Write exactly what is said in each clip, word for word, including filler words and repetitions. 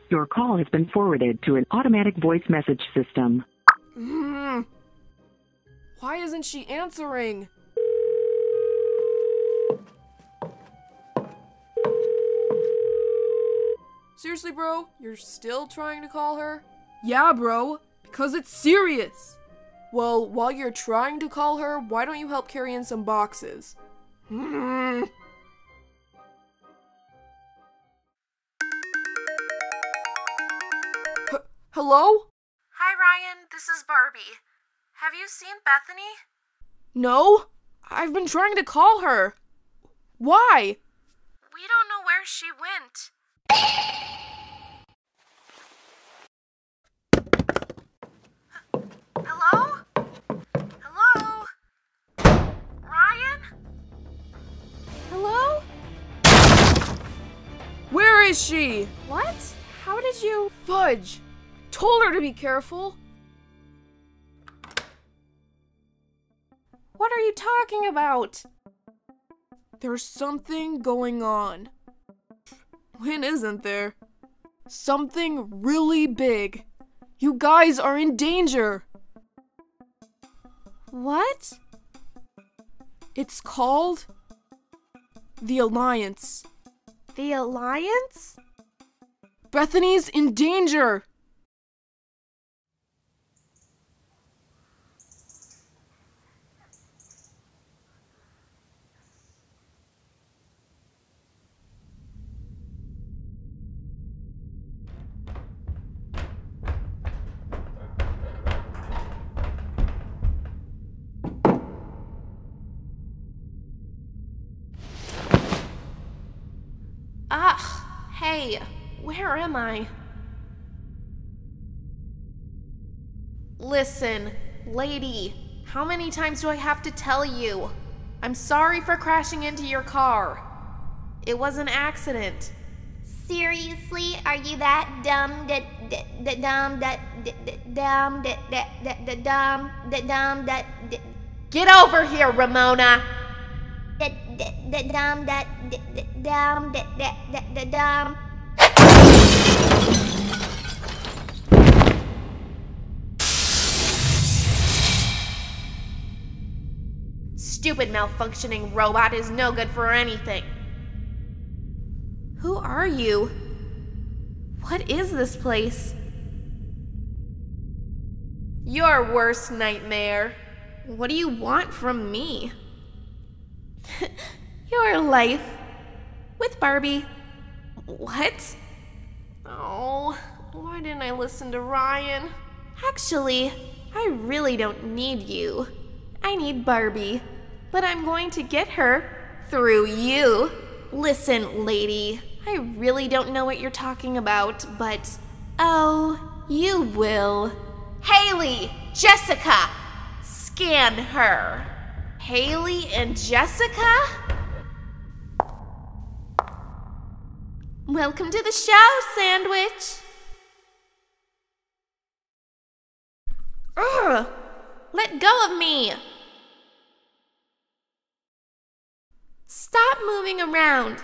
Your call has been forwarded to an automatic voice message system. Mm. Why isn't she answering? Seriously, bro? You're still trying to call her? Yeah, bro, because it's serious. Well, while you're trying to call her, why don't you help carry in some boxes? Mm. H- Hello? Hi, Ryan. This is Barbie. Have you seen Bethany? No, I've been trying to call her. Why? We don't know where she went. Hello? Hello? Ryan? Hello? Where is she? What? How did you... Fudge! Told her to be careful. What are you talking about? There's something going on. When isn't there? Something really big. You guys are in danger. What? It's called the Alliance. The Alliance? Bethany's in danger. Ah, hey, where am I? Listen, lady, how many times do I have to tell you? I'm sorry for crashing into your car. It was an accident. Seriously, are you that dumb? That that dumb? That dumb? That that that dumb? That dumb? That Get over here, Ramona. that that dumb? That dumb? That that that dumb? Stupid malfunctioning robot is no good for anything. Who are you? What is this place? Your worst nightmare. What do you want from me? Your life with Barbie. What? Oh, why didn't I listen to Ryan? Actually, I really don't need you. I need Barbie, but I'm going to get her through you. Listen, lady, I really don't know what you're talking about, but oh, you will. Haley, Jessica, scan her. Haley and Jessica? Welcome to the show, Sandwich. Ugh, let go of me. Stop moving around.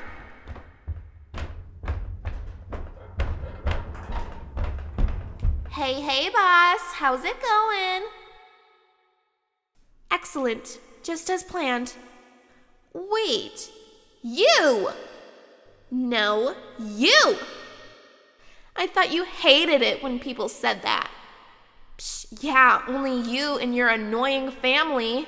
Hey, hey, boss, how's it going? Excellent, just as planned. Wait, you! No, you! I thought you hated it when people said that. Psh, yeah, only you and your annoying family.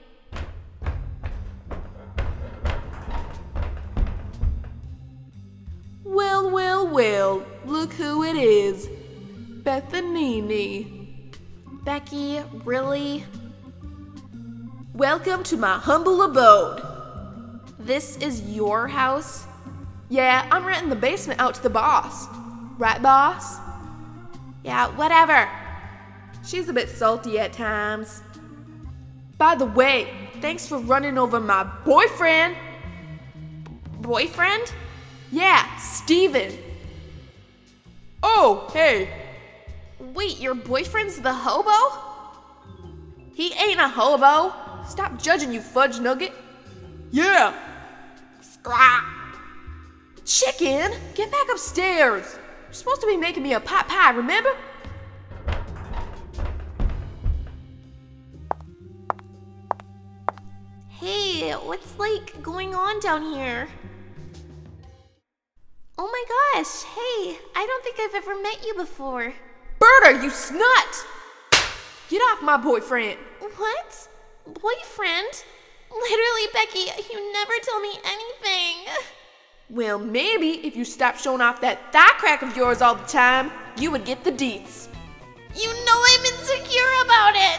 Well, well, well, look who it is. Bethany. Becky, really? Welcome to my humble abode. This is your house? Yeah, I'm renting the basement out to the boss. Right, boss? Yeah, whatever. She's a bit salty at times. By the way, thanks for running over my boyfriend. Boyfriend? Yeah, Steven. Oh, hey. Wait, your boyfriend's the hobo? He ain't a hobo. Stop judging, you fudge nugget. Yeah. Scrap. Chicken, get back upstairs. You're supposed to be making me a pot pie, remember? Hey, what's like going on down here? Oh my gosh, hey, I don't think I've ever met you before. Berta, you snut! Get off my boyfriend. What? Boyfriend? Literally, Becky, you never tell me anything. Well, maybe if you stopped showing off that thigh crack of yours all the time, you would get the deets. You know I'm insecure about it.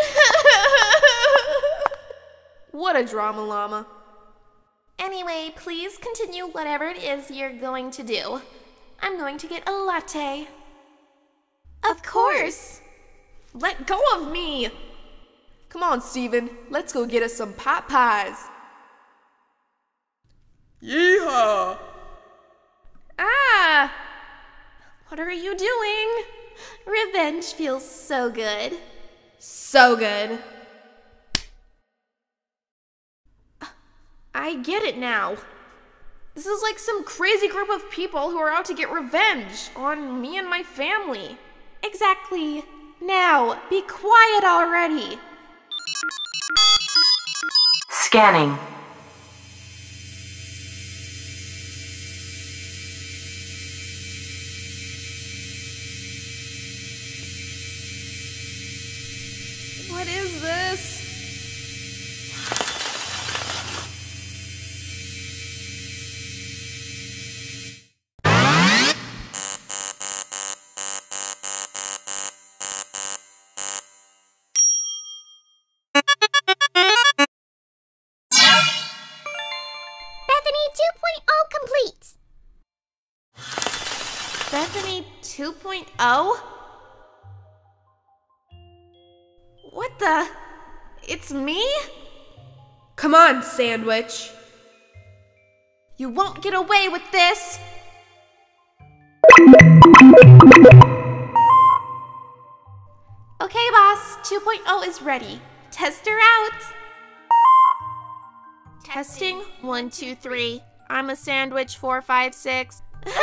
What a drama llama. Anyway, please continue whatever it is you're going to do. I'm going to get a latte. Of course. Let go of me. Come on, Steven. Let's go get us some pot pies. Yeehaw! Ah! What are you doing? Revenge feels so good. So good. I get it now. This is like some crazy group of people who are out to get revenge on me and my family. Exactly. Now, be quiet already. Scanning. What is this? Bethany two point oh? What the? It's me? Come on, Sandwich. You won't get away with this! Okay, boss, two point oh is ready. Test her out! Testing, one, two, three. I'm a sandwich, four, five, six.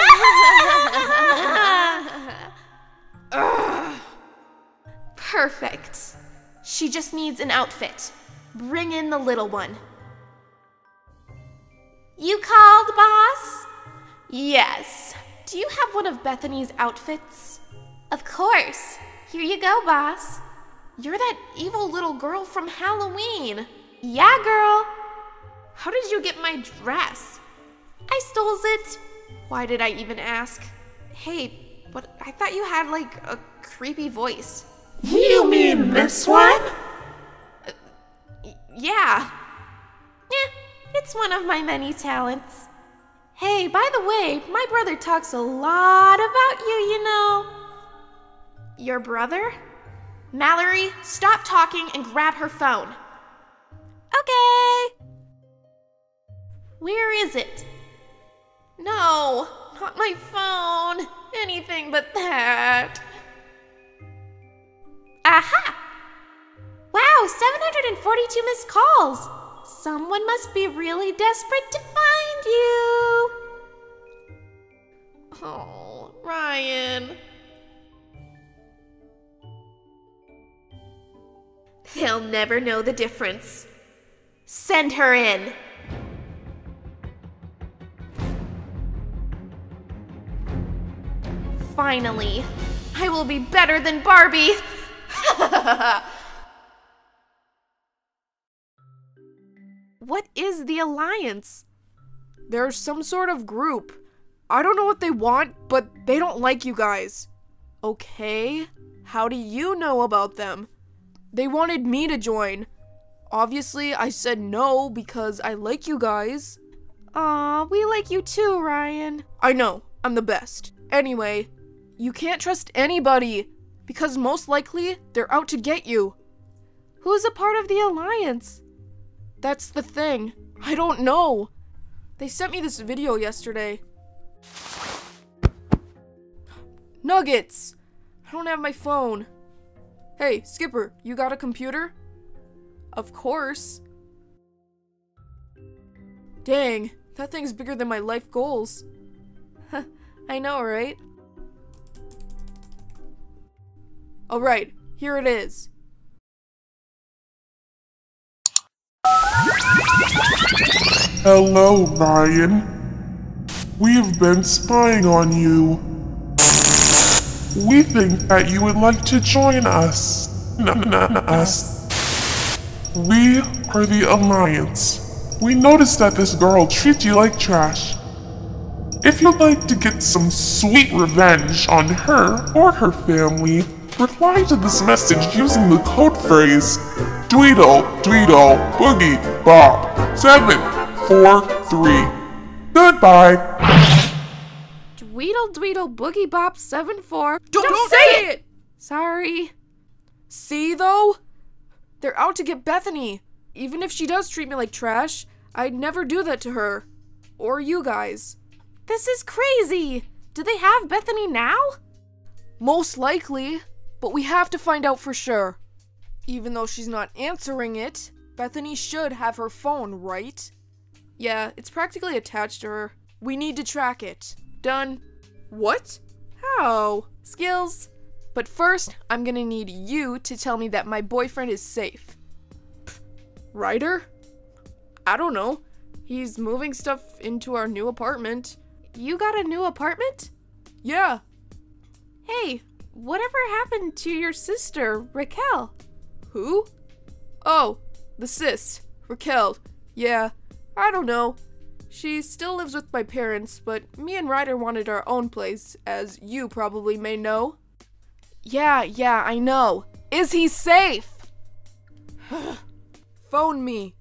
Ugh. Perfect. She just needs an outfit. Bring in the little one. You called, boss? Yes. Do you have one of Bethany's outfits? Of course. Here you go, boss. You're that evil little girl from Halloween. Yeah, girl. How did you get my dress? I stole it. Why did I even ask? Hey, but I thought you had like a creepy voice. You mean this one? Uh, yeah. Eh, it's one of my many talents. Hey, by the way, my brother talks a lot about you, you know. Your brother? Mallory, stop talking and grab her phone. Okay. Where is it? No, not my phone. Anything but that. Aha! Wow, seven hundred forty-two missed calls. Someone must be really desperate to find you. Oh, Ryan. They'll never know the difference. Send her in. Finally, I will be better than Barbie. What is the Alliance? They're some sort of group. I don't know what they want, but they don't like you guys. Okay, how do you know about them? They wanted me to join. Obviously, I said no because I like you guys. Aw, we like you too, Ryan. I know, I'm the best. Anyway, you can't trust anybody because most likely they're out to get you. Who's a part of the Alliance? That's the thing. I don't know. They sent me this video yesterday. Nuggets! I don't have my phone. Hey, Skipper, you got a computer? Of course. Dang, that thing's bigger than my life goals. I know, right? Alright, here it is. Hello, Ryan. We've been spying on you. We think that you would like to join us. N- n- us. We are the Alliance. We noticed that this girl treats you like trash. If you'd like to get some sweet revenge on her or her family, reply to this message using the code phrase Dweedle, Dweedle, Boogie, Bob, seven, four, three. Goodbye. Dweedle Dweedle Boogie Bop seven four. Don't, don't say it! it! Sorry. See, though? They're out to get Bethany. Even if she does treat me like trash, I'd never do that to her. Or you guys. This is crazy. Do they have Bethany now? Most likely, but we have to find out for sure. Even though she's not answering it, Bethany should have her phone, right? Yeah, it's practically attached to her. We need to track it. Done. What? How? Skills. But first, I'm gonna need you to tell me that my boyfriend is safe. Pfft. Ryder? I don't know. He's moving stuff into our new apartment. You got a new apartment? Yeah. Hey, whatever happened to your sister, Raquel? Who? Oh, the sis, Raquel. Yeah, I don't know. She still lives with my parents, but me and Ryder wanted our own place, as you probably may know. Yeah, yeah, I know. Is he safe? Phone me.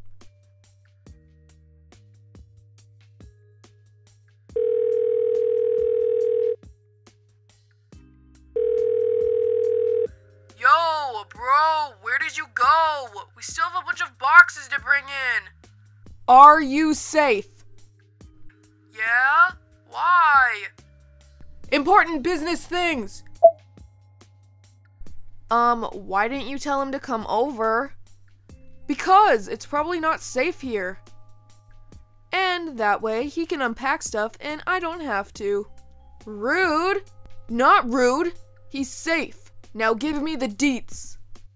Yo, bro, where did you go? We still have a bunch of boxes to bring in. Are you safe? Yeah? Why? Important business things. Um, why didn't you tell him to come over? Because it's probably not safe here. And that way he can unpack stuff and I don't have to. Rude? Not rude. He's safe. Now give me the deets.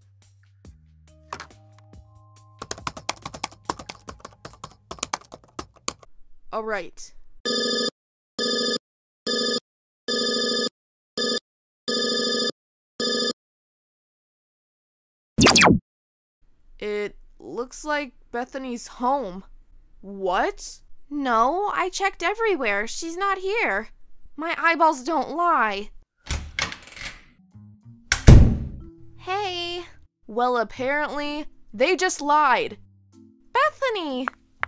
All right. It looks like Bethany's home. What? No, I checked everywhere. She's not here. My eyeballs don't lie. Hey. Well, apparently, they just lied. Bethany!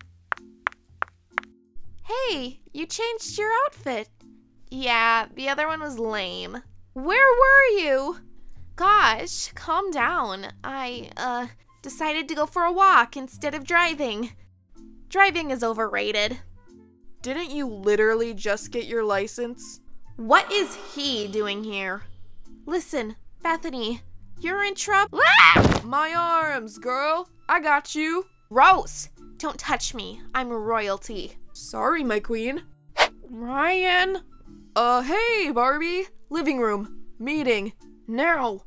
Hey, you changed your outfit. Yeah, the other one was lame. Where were you? Gosh, calm down. I, uh, decided to go for a walk instead of driving. Driving is overrated. Didn't you literally just get your license? What is he doing here? Listen, Bethany, you're in trouble. Ah! My arms, girl. I got you. Gross. Don't touch me. I'm royalty. Sorry, my queen. Ryan. Uh, hey, Barbie. Living room. Meeting. Now.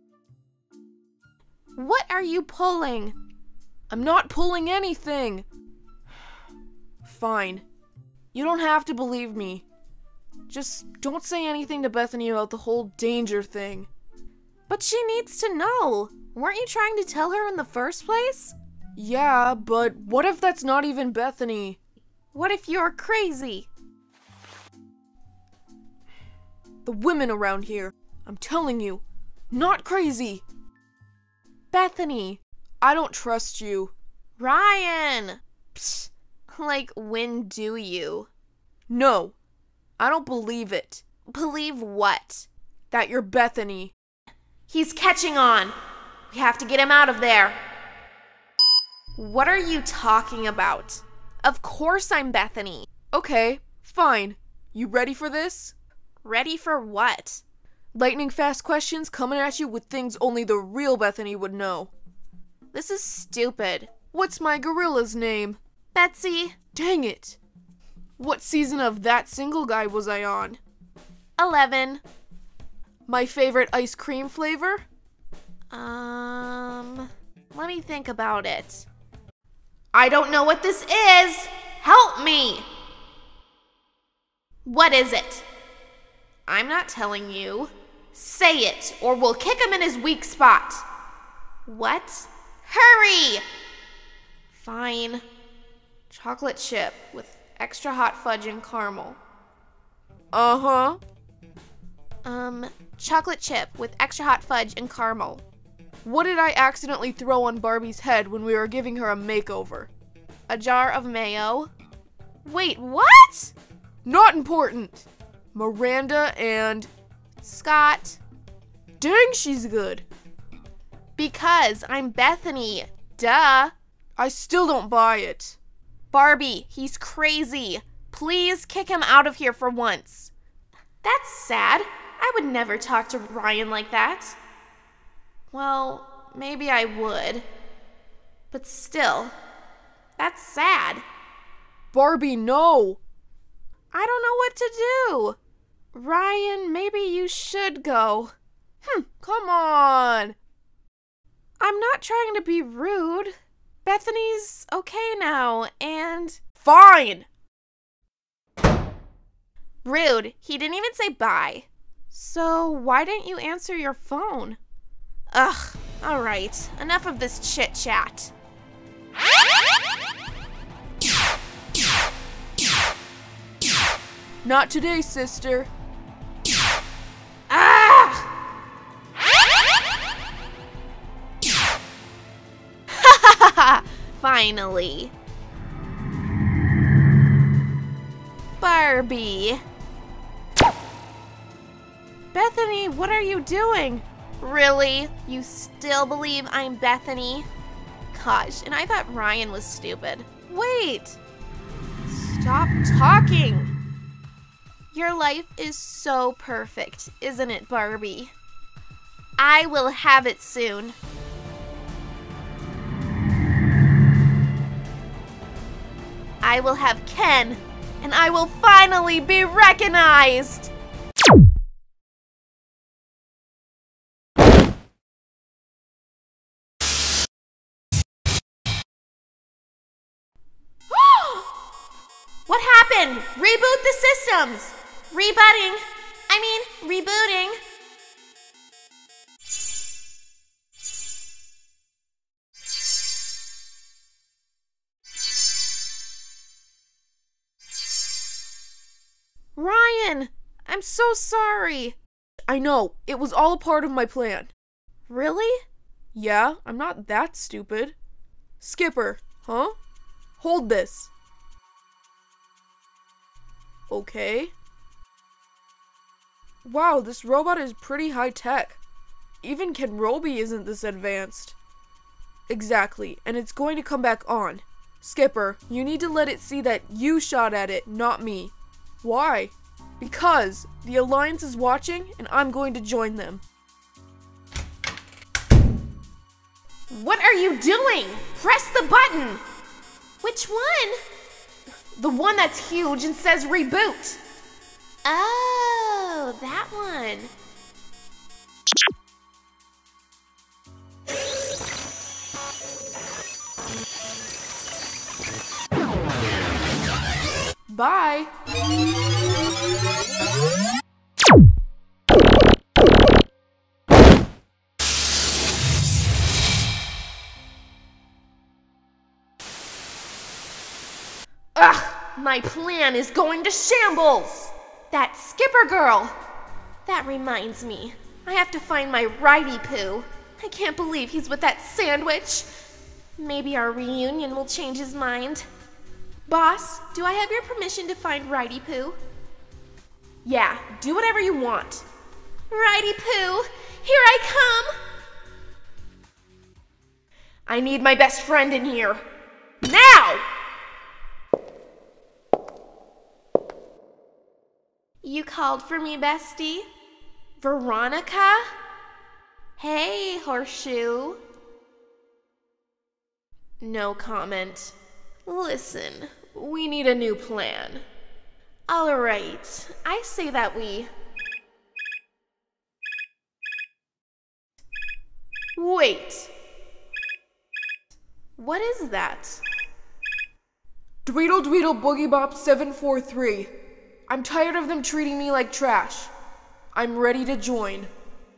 What are you pulling? I'm not pulling anything. Fine. You don't have to believe me. Just don't say anything to Bethany about the whole danger thing. But she needs to know. Weren't you trying to tell her in the first place? Yeah, but what if that's not even Bethany? What if you're crazy? The women around here, I'm telling you, not crazy. Bethany. I don't trust you. Ryan. Psst. Like, when do you? No, I don't believe it. Believe what? That you're Bethany. He's catching on. We have to get him out of there. What are you talking about? Of course I'm Bethany. Okay, fine. You ready for this? Ready for what? Lightning fast questions coming at you with things only the real Bethany would know. This is stupid. What's my gorilla's name? Betsy. Dang it. What season of That Single Guy was I on? Eleven. My favorite ice cream flavor? Um, let me think about it. I don't know what this is. Help me. What is it? I'm not telling you. Say it, or we'll kick him in his weak spot. What? Hurry! Fine. Chocolate chip with extra hot fudge and caramel. Uh-huh. Um, chocolate chip with extra hot fudge and caramel. What did I accidentally throw on Barbie's head when we were giving her a makeover? A jar of mayo. Wait, what? Not important. Miranda and... Scott. Dang, she's good. Because I'm Bethany. Duh. I still don't buy it. Barbie, he's crazy. Please kick him out of here for once. That's sad. I would never talk to Ryan like that. Well, maybe I would. But still, that's sad. Barbie, no. I don't know what to do. Ryan, maybe you should go. Hmm, come on. I'm not trying to be rude. Bethany's okay now, and... Fine! Rude. He didn't even say bye. So why didn't you answer your phone? Ugh, alright. Enough of this chit-chat. Not today, sister. Ah! Finally. Barbie. Bethany, what are you doing? Really? You still believe I'm Bethany? Gosh, and I thought Ryan was stupid. Wait. Stop talking. Your life is so perfect, isn't it, Barbie? I will have it soon. I will have Ken, and I will finally be recognized! What happened? Reboot the systems! Rebooting. I mean, rebooting. Ryan, I'm so sorry. I know, it was all a part of my plan. Really? Yeah, I'm not that stupid. Skipper, huh? Hold this. Okay. Wow, this robot is pretty high-tech. Even Ken Roby isn't this advanced. Exactly, and it's going to come back on. Skipper, you need to let it see that you shot at it, not me. Why? Because the Alliance is watching, and I'm going to join them. What are you doing? Press the button! Which one? The one that's huge and says reboot. Oh, that one. Bye. Ugh, my plan is going to shambles. That Skipper girl. That reminds me, I have to find my righty poo. I can't believe he's with that sandwich. Maybe our reunion will change his mind. Boss, do I have your permission to find righty poo? Yeah, do whatever you want. Righty poo, here I come. I need my best friend in here. Now! You called for me, bestie? Veronica? Hey, Horseshoe. No comment. Listen, we need a new plan. All right, I say that we... Wait. What is that? Dweedle Dweedle Boogie Bop seven four three. I'm tired of them treating me like trash. I'm ready to join.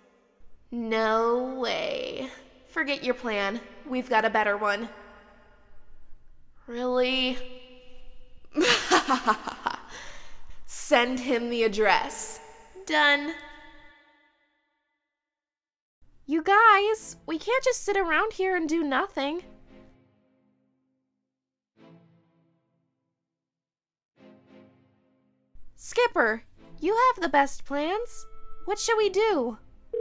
No way. Forget your plan. We've got a better one. Really? Send him the address. Done. You guys, we can't just sit around here and do nothing. Skipper, you have the best plans. What should we do?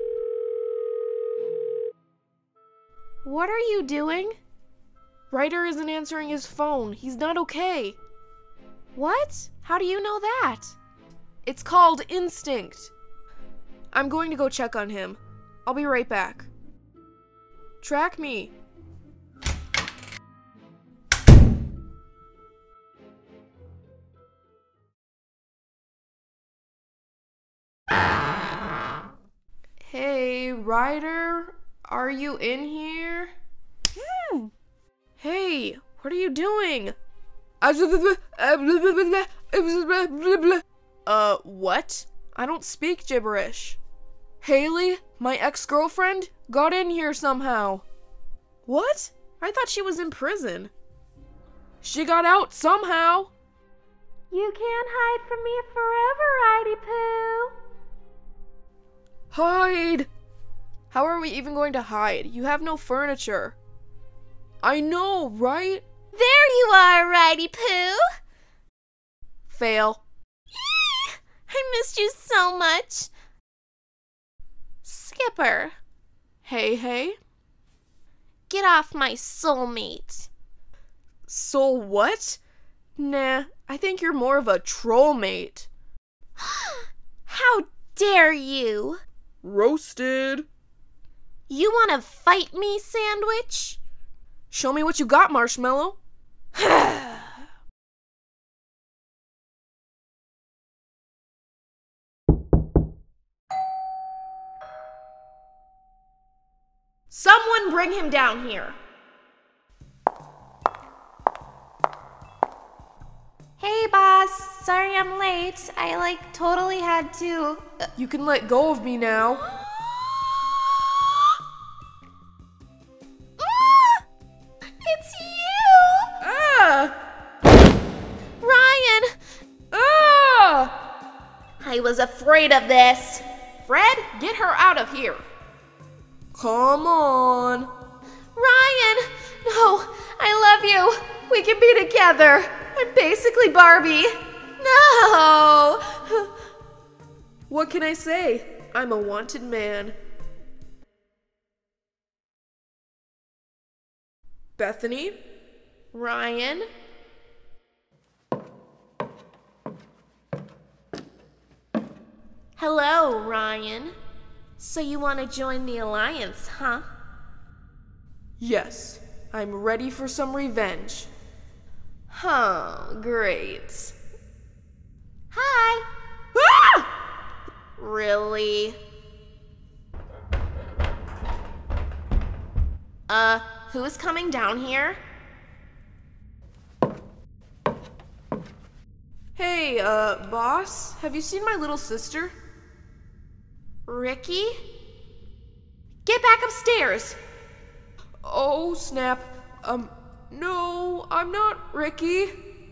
What are you doing? Ryder isn't answering his phone. He's not okay. What? How do you know that? It's called instinct. I'm going to go check on him. I'll be right back. Track me. Hey, Ryder, are you in here? Hmm. Hey, what are you doing? Uh, what? I don't speak gibberish. Haley, my ex-girlfriend, got in here somehow. What? I thought she was in prison. She got out somehow. You can't hide from me forever, Righty Poo. Hide! How are we even going to hide? You have no furniture. I know, right? There you are, Righty Poo. Fail. I missed you so much. Skipper. Hey, hey. Get off my soulmate. Soul what? Nah, I think you're more of a troll mate. How dare you? Roasted. You want to fight me, Sandwich? Show me what you got, Marshmallow. Someone bring him down here. Hey, boss. Sorry I'm late. I, like, totally had to. Uh, you can let go of me now. Ah! It's you! Ah! Ryan! Ah! I was afraid of this. Fred, get her out of here. Come on. Ryan! No, I love you. We can be together. I'm basically Barbie. No! What can I say? I'm a wanted man. Bethany? Ryan? Hello, Ryan. So you want to join the Alliance, huh? Yes, I'm ready for some revenge. Huh, great. Hi. Ah! Really? Uh, who's coming down here? Hey, uh, boss, have you seen my little sister? Ricky? Get back upstairs! Oh, snap. Um, no, I'm not Ricky.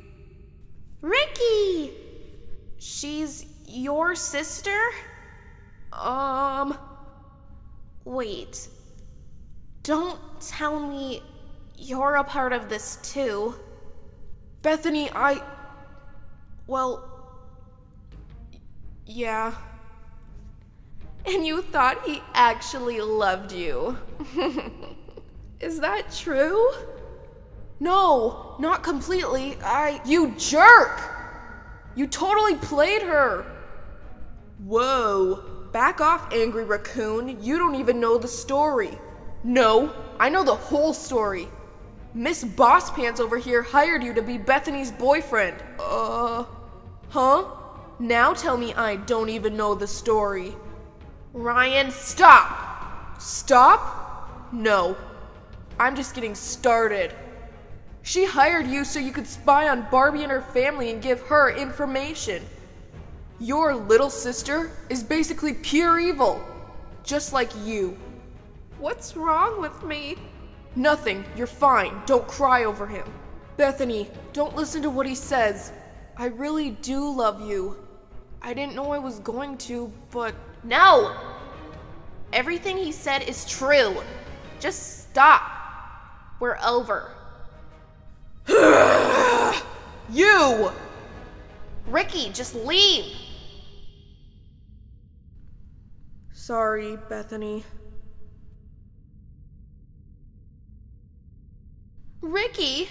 Ricky! She's your sister? Um... Wait. Don't tell me you're a part of this too. Bethany, I... Well... Yeah. And you thought he actually loved you. Is that true? No, not completely. I... You jerk! You totally played her. Whoa. Back off, angry raccoon. You don't even know the story. No, I know the whole story. Miss Boss Pants over here hired you to be Bethany's boyfriend. Uh... Huh? Now tell me I don't even know the story. Ryan, stop! Stop? no. I'm just getting started. She hired you so you could spy on Barbie and her family and give her information. Your little sister is basically pure evil, just like you. What's wrong with me? Nothing, you're fine. Don't cry over him. Bethany, don't listen to what he says. I really do love you. I didn't know I was going to, but... No! Everything he said is true. Just stop. We're over. You! Ricky, just leave. Sorry, Bethany. Ricky?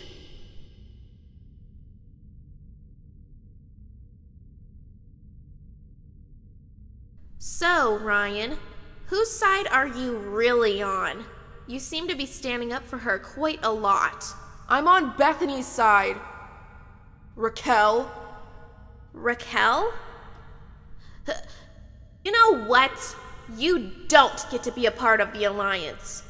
So, Ryan, whose side are you really on? You seem to be standing up for her quite a lot. I'm on Bethany's side. Raquel? Raquel? You know what? You don't get to be a part of the alliance.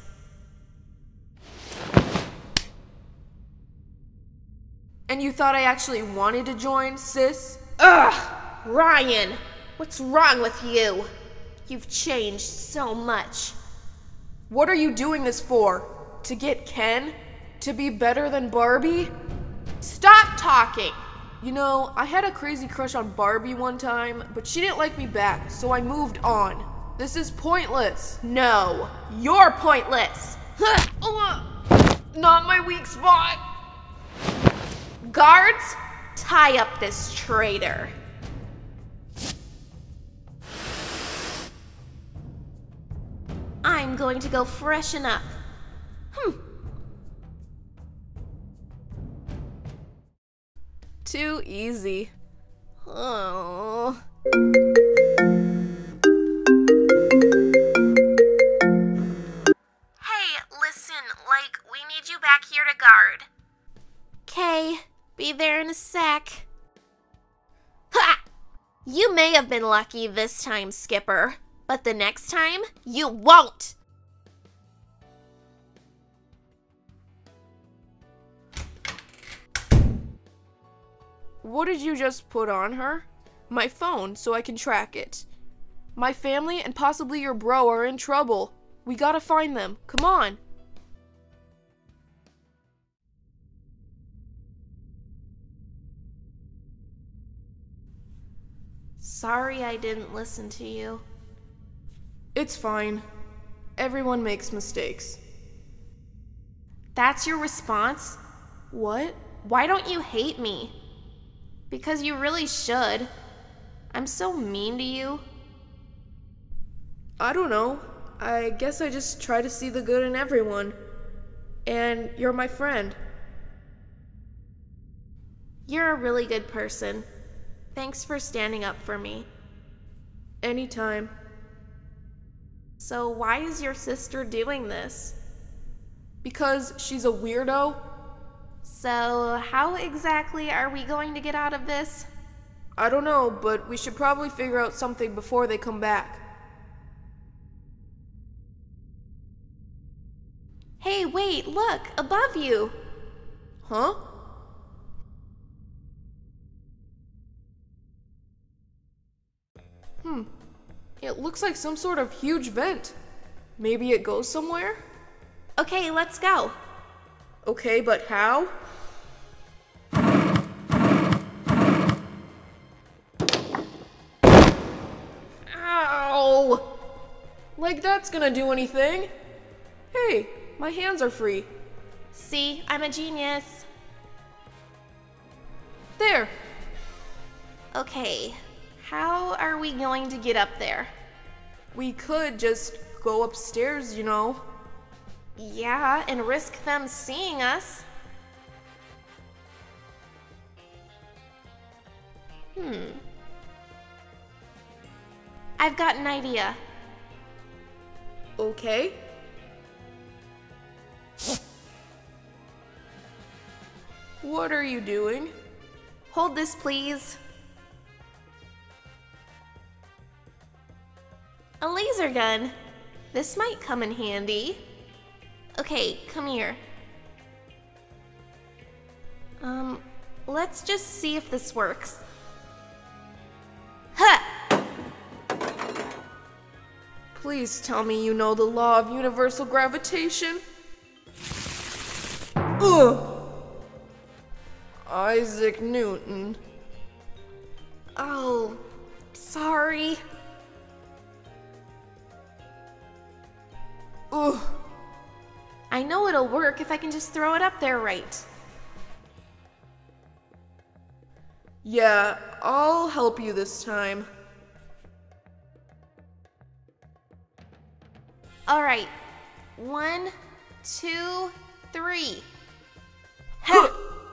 And you thought I actually wanted to join, sis? Ugh! Ryan, what's wrong with you? You've changed so much. What are you doing this for? To get Ken? To be better than Barbie? Stop talking! You know, I had a crazy crush on Barbie one time, but she didn't like me back, so I moved on. This is pointless. No, you're pointless. Not my weak spot. Guards, tie up this traitor. I'm going to go freshen up. Hmm. Too easy. Oh. Hey, listen, like, we need you back here to guard. Okay, be there in a sec. Ha! You may have been lucky this time, Skipper, but the next time, you won't! What did you just put on her? My phone, so I can track it. My family and possibly your bro are in trouble. We gotta find them. Come on. Sorry I didn't listen to you. It's fine. Everyone makes mistakes. That's your response? What? Why don't you hate me? Because you really should. I'm so mean to you. I don't know. I guess I just try to see the good in everyone. And you're my friend. You're a really good person. Thanks for standing up for me. Anytime. So why is your sister doing this? Because she's a weirdo. So how exactly are we going to get out of this? I don't know, but we should probably figure out something before they come back. Hey, wait, look, above you. Huh? Hmm. It looks like some sort of huge vent. Maybe it goes somewhere? Okay, let's go. Okay, but how? Ow! Like that's gonna do anything. Hey, my hands are free. See, I'm a genius. There. Okay, how are we going to get up there? We could just go upstairs, you know. Yeah, and risk them seeing us. Hmm. I've got an idea. Okay. What are you doing? Hold this, please. A laser gun. This might come in handy. Okay, come here. Um, let's just see if this works. Huh! Please tell me you know the law of universal gravitation. Ugh! Isaac Newton. Oh, sorry. Ugh. I know it'll work if I can just throw it up there right. Yeah, I'll help you this time. All right, one, two, three. Ha!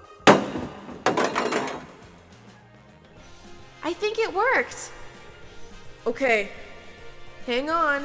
I think it worked. Okay, hang on.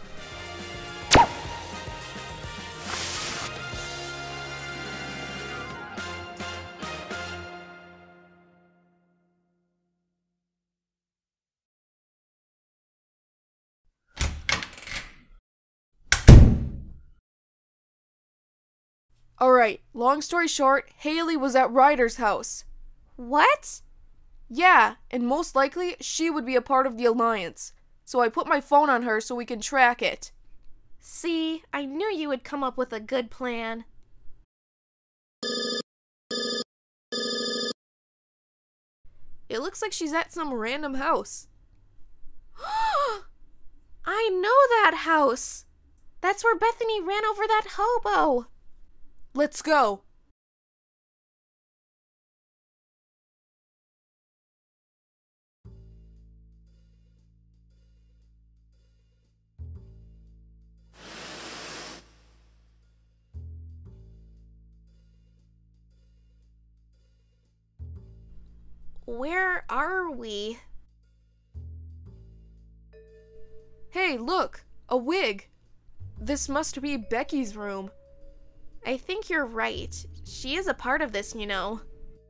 Alright, long story short, Haley was at Ryder's house. What? Yeah, and most likely, she would be a part of the Alliance. So I put my phone on her so we can track it. See, I knew you would come up with a good plan. It looks like she's at some random house. I know that house! That's where Bethany ran over that hobo! Let's go! Where are we? Hey, look! A wig! This must be Becky's room. I think you're right. She is a part of this, you know.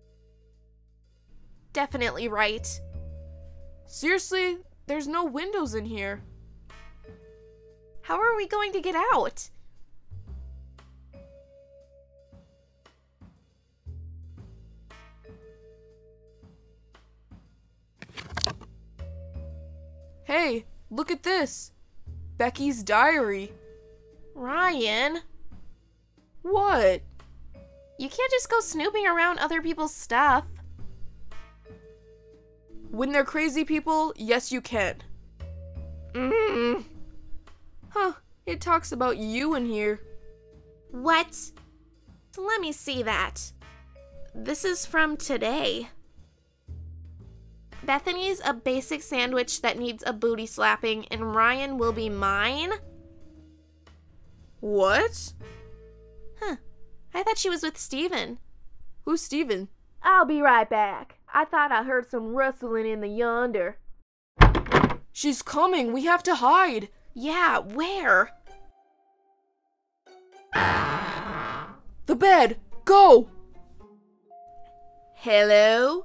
Definitely right. Seriously? There's no windows in here. How are we going to get out? Hey, look at this! Becky's diary. Ryan, What? you can't just go snooping around other people's stuff. When they're crazy people, yes you can. Mm. Huh, it talks about you in here. What? Let me see that. This is from today. Bethany's a basic sandwich that needs a booty slapping, and Ryan will be mine? What? Huh. I thought she was with Steven. Who's Steven? I'll be right back. I thought I heard some rustling in the yonder. She's coming, we have to hide. Yeah, where? The bed, go! Hello?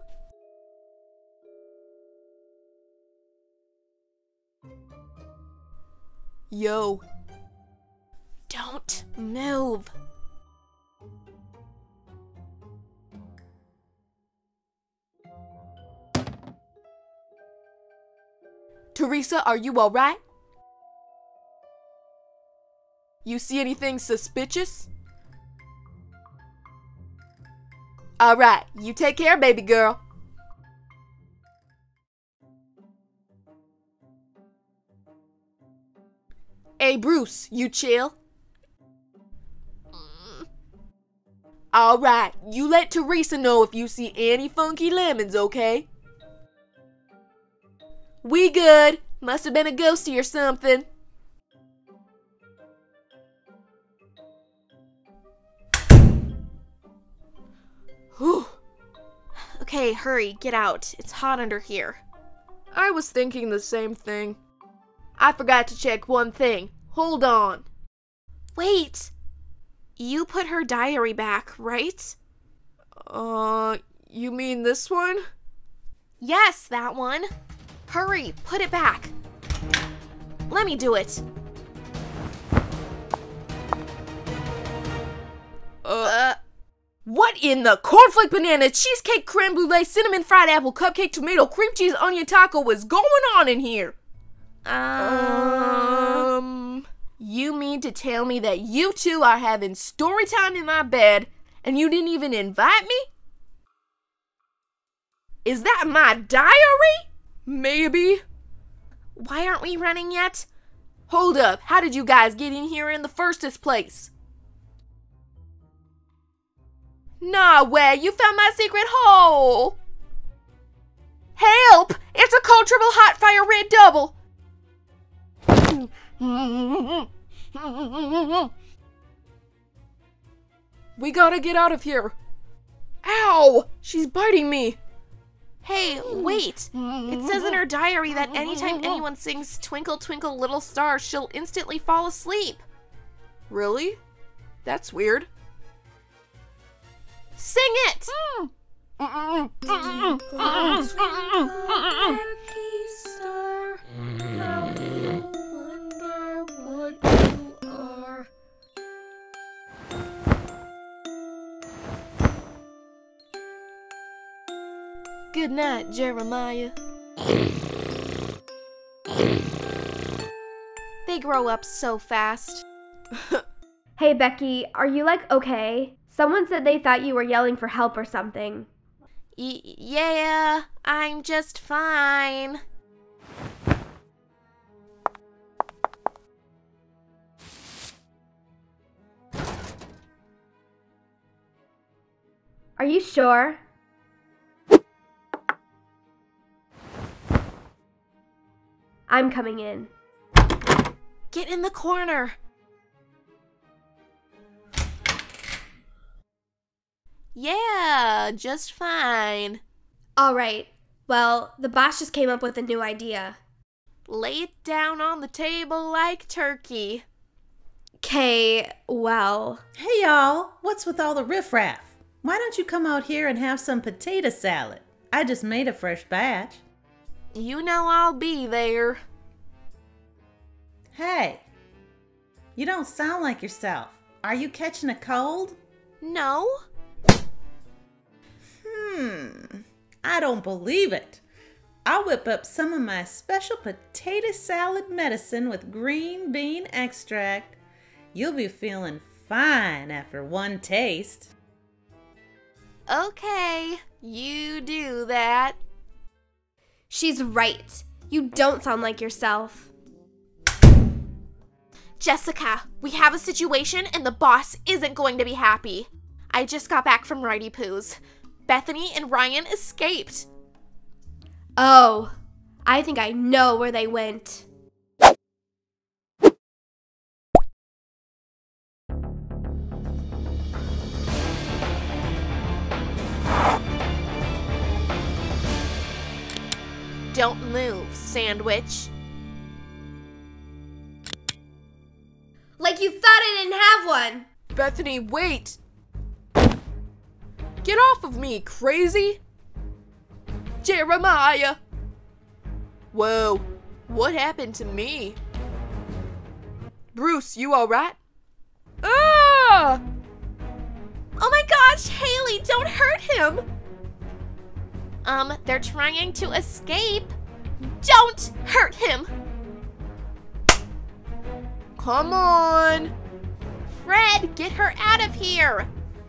Yo. Don't move. Teresa, are you alright? You see anything suspicious? Alright, you take care, baby girl. Hey, Bruce, you chill? Alright, you let Teresa know if you see any funky lemons, okay? We good. Must have been a ghostie or something. Whew. Okay, hurry, get out. It's hot under here. I was thinking the same thing. I forgot to check one thing. Hold on. Wait! You put her diary back, right? Uh, you mean this one? Yes, that one. Hurry, put it back. Let me do it. What in the cornflake banana, cheesecake, creme brulee, cinnamon fried apple, cupcake, tomato, cream cheese, onion taco is going on in here? Um, you mean to tell me that you two are having story time in my bed and you didn't even invite me? Is that my diary? Maybe. Why aren't we running yet? Hold up, how did you guys get in here in the first place? Nah way, you found my secret hole! Help! It's a cold triple hot fire red double! We gotta get out of here. Ow! She's biting me. Hey, wait! It says in her diary that anytime anyone sings Twinkle Twinkle Little Star, she'll instantly fall asleep. Really? That's weird. Sing it! Mm. Good night, Jeremiah. They grow up so fast. Hey, Becky, are you, like, okay? Someone said they thought you were yelling for help or something. Y- yeah, I'm just fine. Are you sure? I'm coming in. Get in the corner. Yeah, just fine. All right. Well, the boss just came up with a new idea. Lay it down on the table like turkey. Okay, well. Hey y'all, what's with all the riffraff? Why don't you come out here and have some potato salad? I just made a fresh batch. You know I'll be there. Hey, you don't sound like yourself. Are you catching a cold? No. Hmm, I don't believe it. I'll whip up some of my special potato salad medicine with green bean extract. You'll be feeling fine after one taste. Okay, you do that. She's right. You don't sound like yourself. Jessica, we have a situation and the boss isn't going to be happy. I just got back from Righty Poo's. Bethany and Ryan escaped. Oh, I think I know where they went. Don't move, sandwich. Like you thought I didn't have one. Bethany, wait! Get off of me, crazy! Jeremiah! Whoa, what happened to me? Bruce, you alright? Ah! Oh my gosh, Haley, don't hurt him! Um, they're trying to escape. Don't hurt him! Come on! Fred, get her out of here!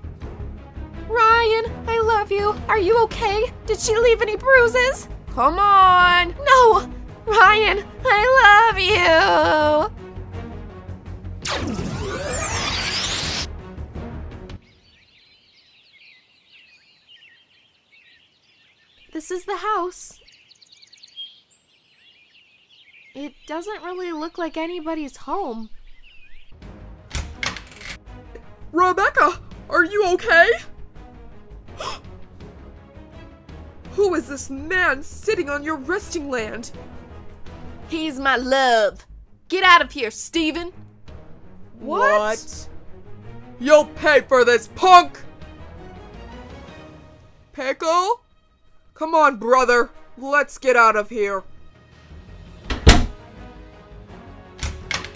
Ryan, I love you. Are you okay? Did she leave any bruises? Come on! No! Ryan, I love you! This is the house. It doesn't really look like anybody's home. Rebecca, are you okay? Who is this man sitting on your resting land? He's my love. Get out of here, Steven. What? What? You'll pay for this, punk! Pickle? Come on, brother. Let's get out of here.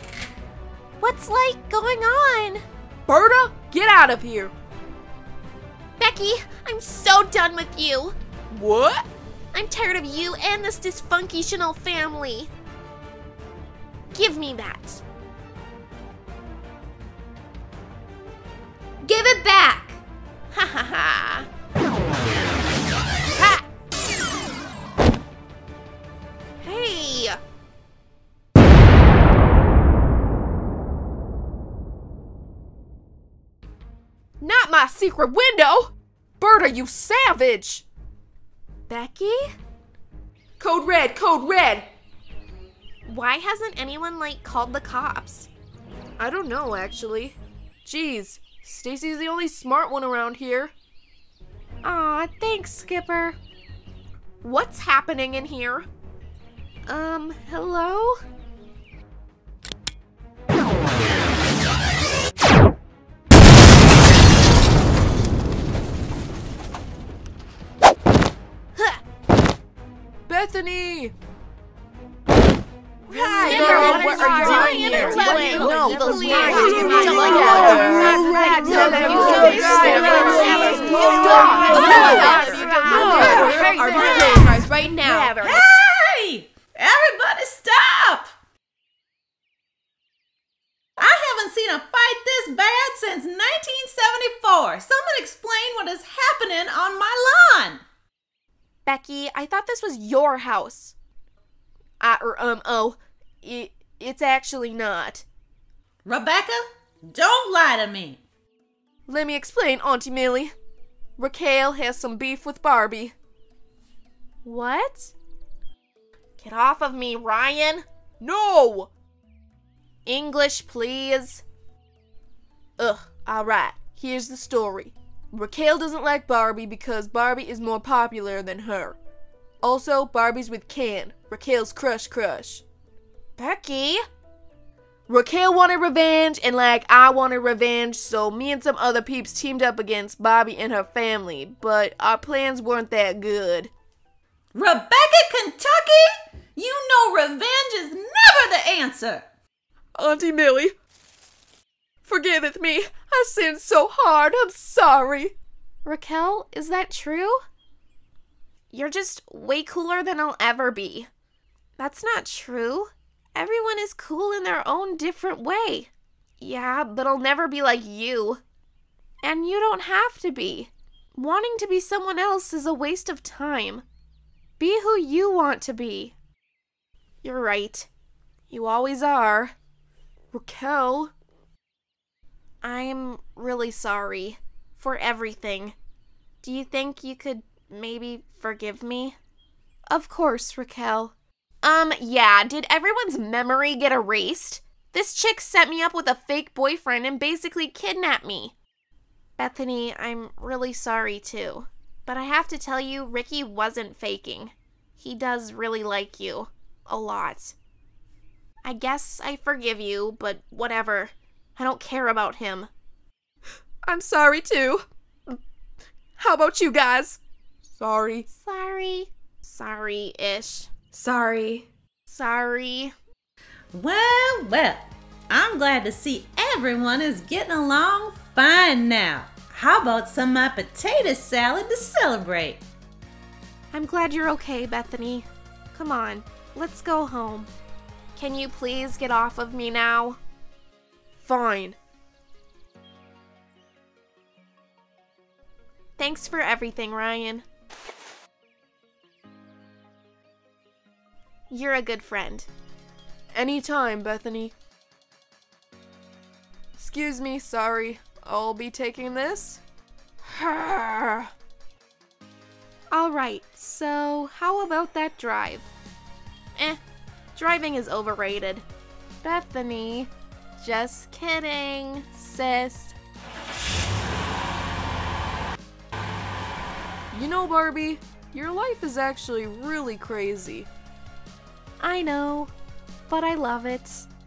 What's like going on? Berta, get out of here. Becky, I'm so done with you. What? I'm tired of you and this dysfunctional family. Give me that. Give it back! Ha ha ha. Ha! Hey! Not my secret window! Berta, you savage! Becky? Code red, code red! Why hasn't anyone, like, called the cops? I don't know, actually. Jeez, Stacy's the only smart one around here. Aw, thanks, Skipper. What's happening in here? Um, hello? Bethany! Right, Skipper, what what are are you you doing doing here? here? What What you do you know? know? Those Please, lies please, you please, tell please, together. please, Tell them you so please, Stop! Our door guys right now. Hey! Everybody stop! I haven't seen a fight this bad since nineteen seventy-four. Someone explain what is happening on my lawn. Becky, I thought this was your house. I, or, um, oh, it, it's actually not. Rebecca, don't lie to me. Let me explain, Auntie Millie. Raquel has some beef with Barbie. What? Get off of me, Ryan. No! English, please. Ugh, alright, here's the story. Raquel doesn't like Barbie because Barbie is more popular than her. Also, Barbie's with Ken, Raquel's crush crush. Becky? Raquel wanted revenge, and like I wanted revenge, so me and some other peeps teamed up against Barbie and her family, but our plans weren't that good. Rebecca, Kentucky? You know revenge is never the answer. Auntie Millie, forgiveth me. I sinned so hard. I'm sorry. Raquel, is that true? You're just way cooler than I'll ever be. That's not true. Everyone is cool in their own different way. Yeah, but I'll never be like you. And you don't have to be. Wanting to be someone else is a waste of time. Be who you want to be. You're right. You always are. Raquel. I'm really sorry for everything. Do you think you could maybe forgive me? Of course, Raquel. Um, yeah, did everyone's memory get erased? This chick set me up with a fake boyfriend and basically kidnapped me. Bethany, I'm really sorry too. But I have to tell you, Ricky wasn't faking. He does really like you. A lot. I guess I forgive you, but whatever. I don't care about him. I'm sorry too. How about you guys? Sorry. Sorry. Sorry-ish. Sorry. Sorry. Well, well, I'm glad to see everyone is getting along fine now. How about some of my potato salad to celebrate? I'm glad you're okay, Bethany. Come on, let's go home. Can you please get off of me now? Fine. Thanks for everything, Ryan. You're a good friend. Anytime, Bethany. Excuse me, sorry. I'll be taking this. Alright, so how about that drive? Eh, driving is overrated. Bethany, just kidding, sis. You know, Barbie, your life is actually really crazy. I know, but I love it.